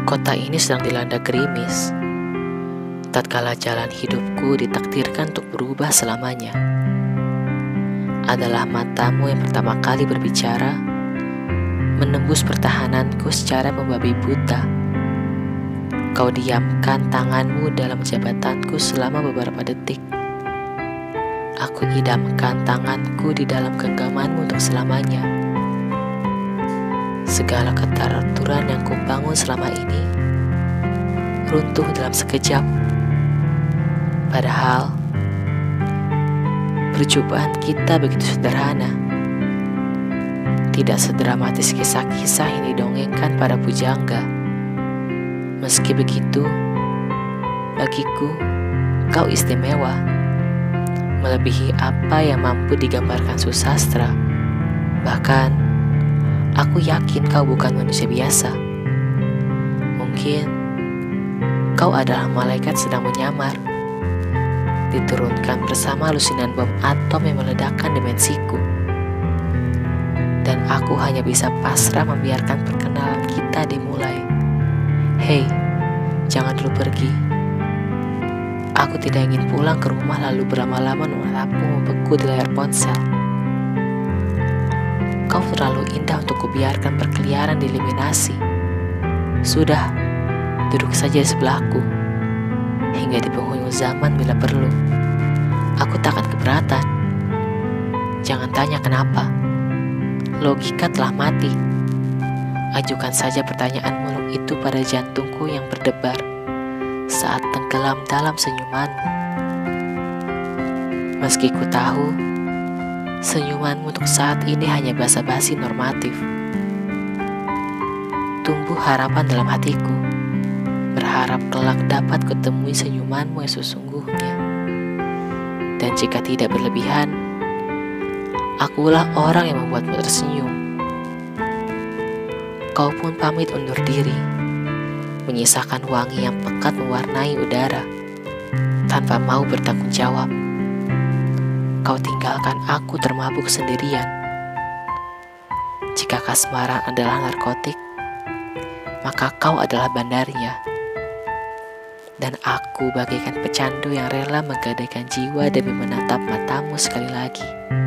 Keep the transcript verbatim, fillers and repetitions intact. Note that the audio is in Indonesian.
Kota ini sedang dilanda gerimis. Tatkala jalan hidupku ditakdirkan untuk berubah selamanya, adalah matamu yang pertama kali berbicara, menembus pertahananku secara membabi buta. Kau diamkan tanganmu dalam jabatanku selama beberapa detik. Aku idamkan tanganku di dalam genggamanmu untuk selamanya. Segala keteraturan yang kubangun selama ini runtuh dalam sekejap. Padahal percobaan kita begitu sederhana, tidak sedramatis kisah-kisah yang didongengkan pada pujangga. Meski begitu, bagiku kau istimewa, melebihi apa yang mampu digambarkan susastra. Bahkan, aku yakin kau bukan manusia biasa. Mungkin kau adalah malaikat sedang menyamar, diturunkan bersama lusinan bom atom yang meledakkan dimensiku. Dan aku hanya bisa pasrah membiarkan perkenalan kita dimulai. Hei, jangan dulu pergi. Aku tidak ingin pulang ke rumah lalu berlama-lama menatapmu membeku di layar ponsel. Kau terlalu indah untuk kubiarkan berkeliaran di eliminasi. Sudah, duduk saja di sebelahku hingga di penghujung zaman bila perlu. Aku takkan keberatan. Jangan tanya kenapa. Logika telah mati. Ajukan saja pertanyaan muluk itu pada jantungku yang berdebar saat tenggelam dalam senyumanmu. Meski ku tahu senyumanmu untuk saat ini hanya basa-basi normatif. Tumbuh harapan dalam hatiku, berharap kelak dapat kutemui senyumanmu yang sesungguhnya. Dan jika tidak berlebihan, akulah orang yang membuatmu tersenyum. Kau pun pamit undur diri, menyisakan wangi yang pekat mewarnai udara, tanpa mau bertanggung jawab. Kau tinggalkan aku termabuk sendirian. Jika kasmaran adalah narkotik, maka kau adalah bandarnya. Dan aku bagaikan pecandu yang rela menggadaikan jiwa demi menatap matamu sekali lagi.